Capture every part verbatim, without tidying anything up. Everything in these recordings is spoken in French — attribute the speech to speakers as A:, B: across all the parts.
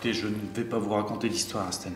A: Écoutez, je ne vais pas vous raconter l'histoire, Asten.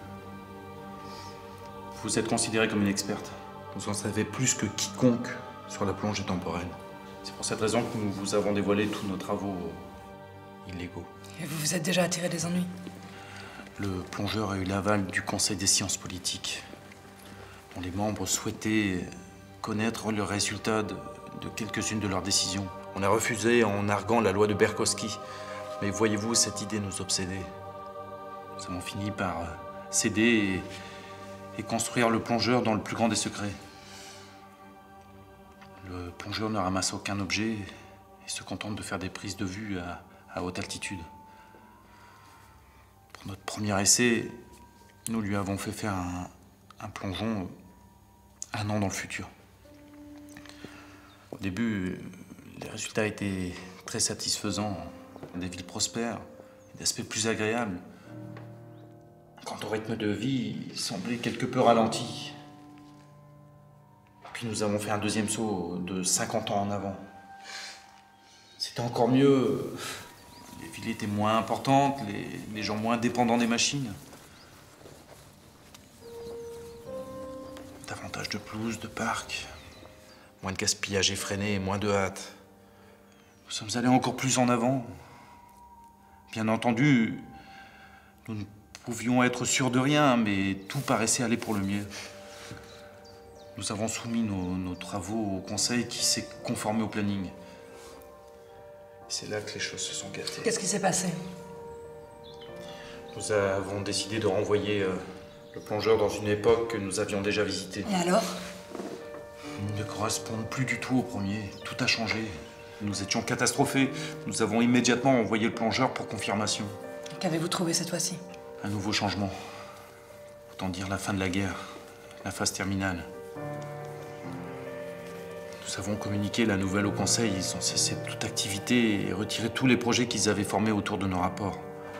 A: Vous êtes considérée comme une experte. Vous en savez plus que quiconque sur la plongée temporelle. C'est pour cette raison que nous vous avons dévoilé tous nos travaux illégaux.
B: Et vous vous êtes déjà attiré des ennuis?
A: Le plongeur a eu l'aval du Conseil des sciences politiques, dont les membres souhaitaient connaître le résultat de, de quelques-unes de leurs décisions. On a refusé en arguant la loi de Berkowski. Mais voyez-vous, cette idée nous obsédait. Nous avons fini par céder et, et construire le plongeur dans le plus grand des secrets. Le plongeur ne ramasse aucun objet et se contente de faire des prises de vue à, à haute altitude. Pour notre premier essai, nous lui avons fait faire un, un plongeon un an dans le futur. Au début, les résultats étaient très satisfaisants. Des villes prospères, des aspects plus agréables. Quant au rythme de vie, il semblait quelque peu ralenti. Puis nous avons fait un deuxième saut de cinquante ans en avant. C'était encore mieux. Les villes étaient moins importantes, les, les gens moins dépendants des machines. Davantage de pelouses, de parcs, moins de gaspillage effréné, moins de hâte. Nous sommes allés encore plus en avant. Bien entendu, nous ne pouvions être sûrs de rien, mais tout paraissait aller pour le mieux. Nous avons soumis nos, nos travaux au conseil qui s'est conformé au planning. C'est là que les choses se sont gâtées.
B: Qu'est-ce qui s'est passé?
A: Nous avons décidé de renvoyer euh, le plongeur dans une époque que nous avions déjà visitée.
B: Et alors?
A: Il ne correspond plus du tout au premier. Tout a changé. Nous étions catastrophés. Nous avons immédiatement envoyé le plongeur pour confirmation.
B: Qu'avez-vous trouvé cette fois-ci?
A: Un nouveau changement. Autant dire la fin de la guerre, la phase terminale. Nous avons communiqué la nouvelle au Conseil. Ils ont cessé toute activité et retiré tous les projets qu'ils avaient formés autour de nos rapports.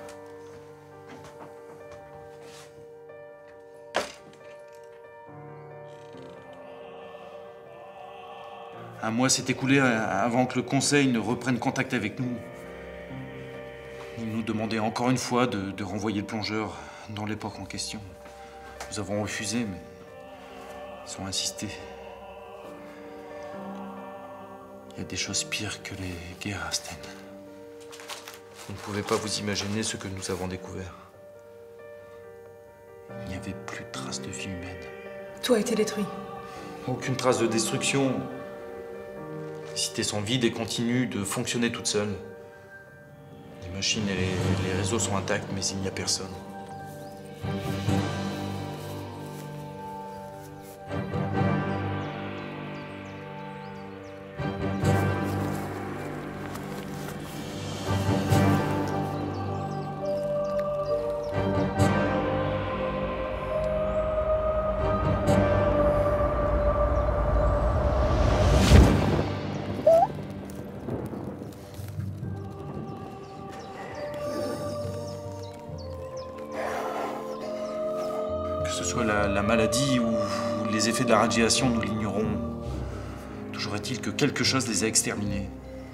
A: Un mois s'est écoulé avant que le Conseil ne reprenne contact avec nous. Ils nous demandaient encore une fois de, de renvoyer le plongeur dans l'époque en question. Nous avons refusé, mais ils ont insisté. Il y a des choses pires que les guerres, Asten. Vous ne pouvez pas vous imaginer ce que nous avons découvert. Il n'y avait plus de traces de vie humaine.
B: Tout a été détruit.
A: Aucune trace de destruction. Les cités sont vides et continuent de fonctionner toutes seules. Les machines et les, les réseaux sont intacts, mais il n'y a personne. Que ce soit la, la maladie ou les effets de la radiation, nous l'ignorons. Toujours est-il que quelque chose les a exterminés.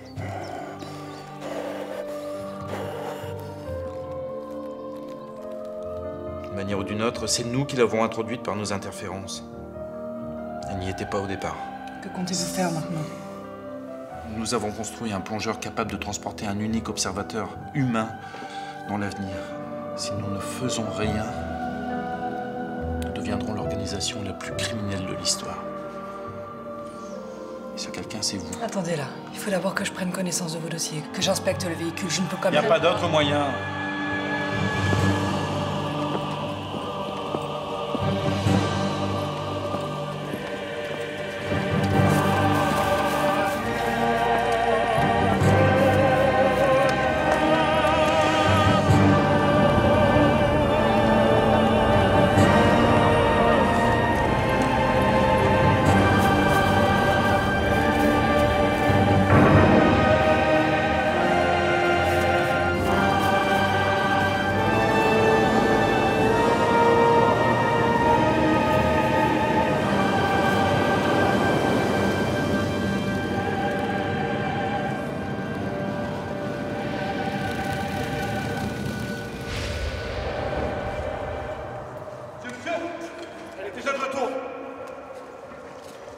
A: D'une manière ou d'une autre, c'est nous qui l'avons introduite par nos interférences. Elle n'y était pas au départ.
B: Que comptez-vous faire maintenant?
A: Nous avons construit un plongeur capable de transporter un unique observateur humain dans l'avenir. Si nous ne faisons rien, nous deviendrons l'organisation la plus criminelle de l'histoire. Et ce quelqu'un, c'est vous.
B: Attendez là, il faut d'abord que je prenne connaissance de vos dossiers, que j'inspecte le véhicule, je ne peux quand
A: Il n'y
B: même...
A: a pas d'autre moyen.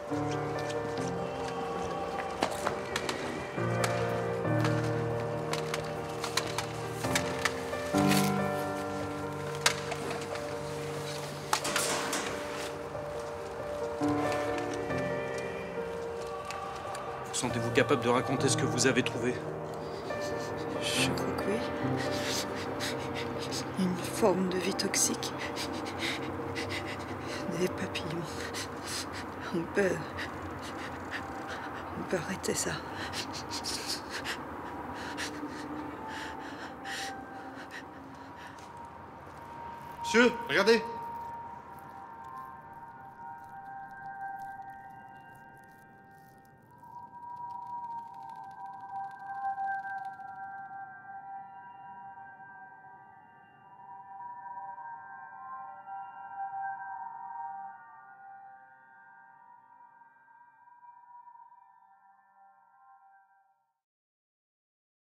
A: Vous sentez-vous capable de raconter ce que vous avez trouvé?
C: Je crois que oui. Une forme de vie toxique. Des papillons. On peut... On peut arrêter ça.
D: Monsieur, regardez!